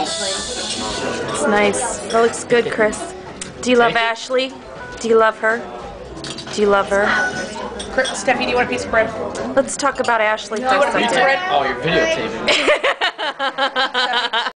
It's nice. That looks good, Chris. Do you love Ashley? Do you love her? Do you love her? Steffi, do you want a piece of bread? Let's talk about Ashley for a second. Oh, you're videotaping.